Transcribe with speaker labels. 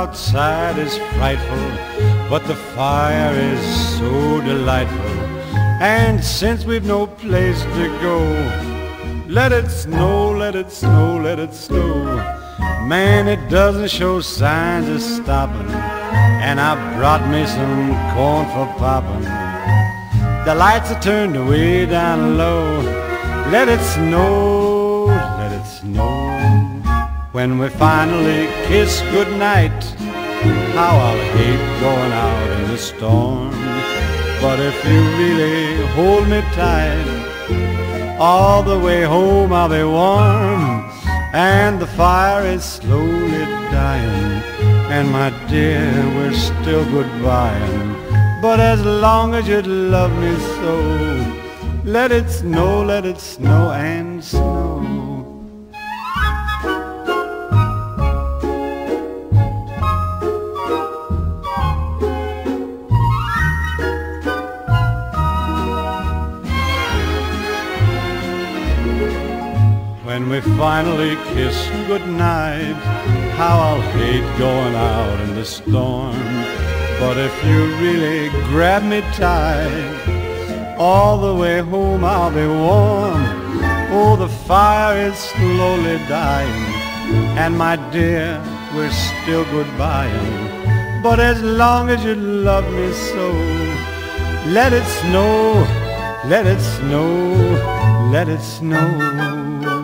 Speaker 1: outside is frightful, but the fire is so delightful. And since we've no place to go, let it snow, let it snow, let it snow. Man, it doesn't show signs of stopping, and I brought me some corn for popping. The lights are turned way down low. Let it snow, let it snow. When we finally kiss goodnight, how I'll hate going out in the storm. But if you really hold me tight, all the way home I'll be warm. And the fire is slowly dying, and my dear, we're still goodbying. But as long as you love me so, let it snow and snow. When we finally kiss goodnight, how I'll hate going out in the storm. But if you really grab me tight, all the way home I'll be warm. Oh, the fire is slowly dying, and my dear, we're still goodbying. But as long as you love me so, let it snow, let it snow, let it snow.